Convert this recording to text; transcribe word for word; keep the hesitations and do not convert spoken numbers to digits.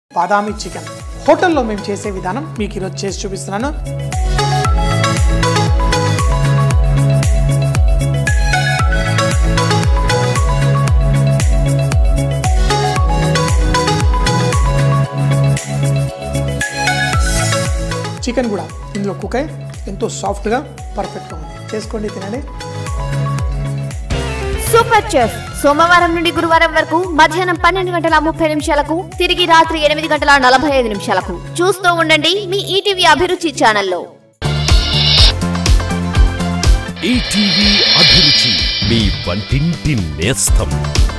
Badami chicken హోటల్లో మేము చేసే విధానం మీకు ఈరోజు చేసి చూపిస్తున్నాను. చికెన్ కూడా ఇందులో కుక్ అయి ఎంతో సాఫ్ట్గా పర్ఫెక్ట్గా ఉంది. చేసుకోండి, తినండి. సూపర్ చెఫ్ సోమవారం నుండి గురువారం వరకు మధ్యాహ్నం పన్నెండు గంటల ముప్పై నిమిషాలకు తిరిగి రాత్రి ఎనిమిది గంటల నలభై ఐదు నిమిషాలకు చూస్తూ ఉండండి మీ ఈటీవీ అభిరుచి ఛానల్లో. ఈటీవీ అభిరుచి మీ వంటింటి నేస్తం.